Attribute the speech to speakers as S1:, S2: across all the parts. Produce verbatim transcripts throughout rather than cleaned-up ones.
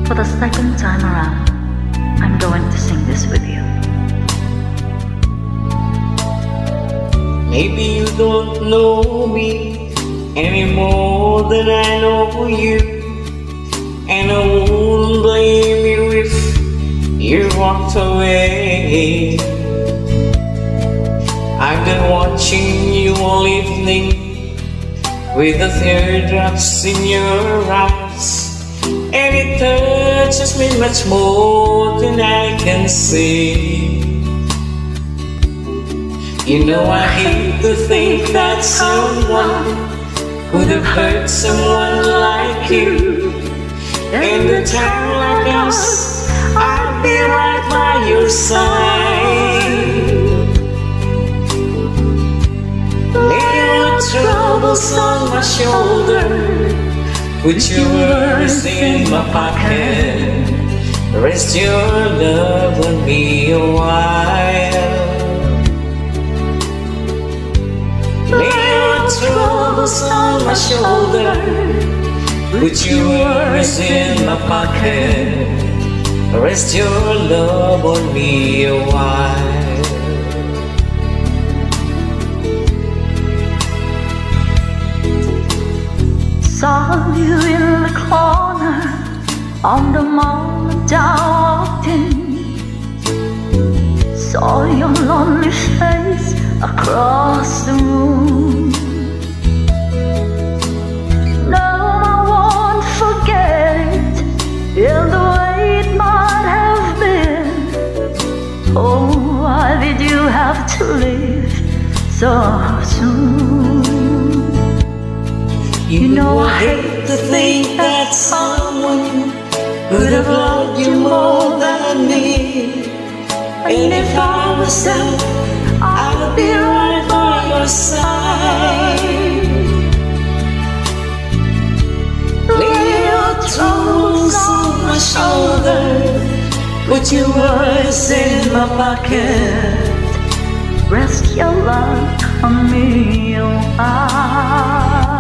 S1: For the second time around, I'm going to sing this with you.
S2: Maybe you don't know me any more than I know you, and I won't blame you if you walked away. I've been watching you all evening with the teardrops in your eyes, and it touches me much more than I can say. You know I hate to think that someone could have hurt someone like you. In a time like us, I'll be right by your side. Lay your troubles on my shoulder, put your worries in my pocket, rest your love on me a while. Lay your troubles on my shoulder, put your worries in my pocket, rest your love on me a while.
S1: Saw you in the corner on the moment I walked in. Saw your lonely face across the room. No, I won't forget it in the way it might have been. Oh, why did you have to leave so soon?
S2: You know I hate to think that someone could have loved you more than me. And if I was them, I would be right by your side. Lay your troubles on my shoulder, put your worries in my pocket,
S1: rest your love on me a while.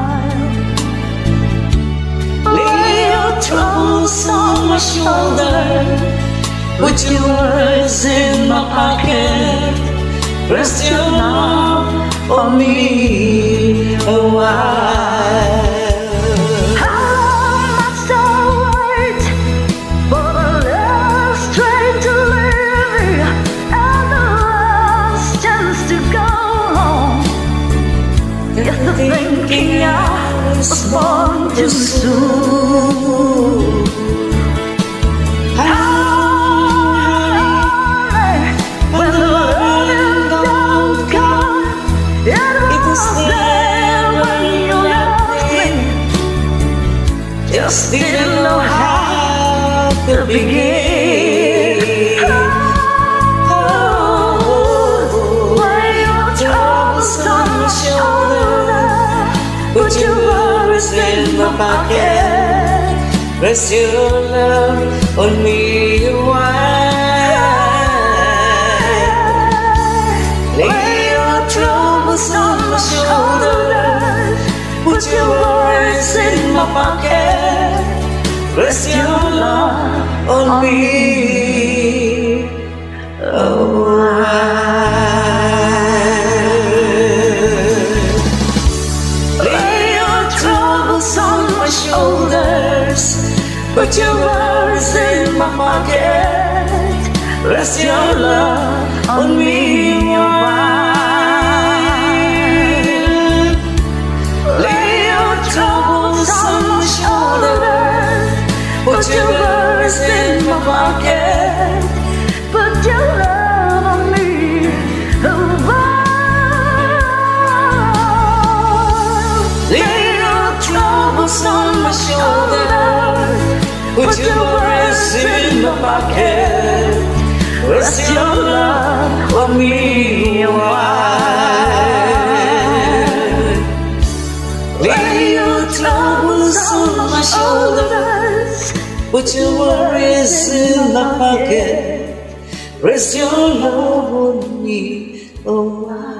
S2: Lay your troubles on my shoulder, put your worries in my pocket, rest your love on me a while.
S1: How must I wait for the last train to leave and the last chance to go home? If the thinking I was born too soon.
S2: Just didn't know how to begin. Oh, lay your troubles on my shoulder, put your worries in my pocket, rest your love on me a while. Lay your troubles on my shoulder, put your worries in my pocket, rest your love on me a while. Lay your troubles on my shoulders, put your worries in my pocket, rest your love on me a while. Put your worries in my pocket,
S1: put your love on me a while.
S2: Lay your troubles on my shoulder, put your worries in my pocket, rest your love on me a while. Lay your troubles on my shoulders, put your worries in my pocket, rest your love on me a while.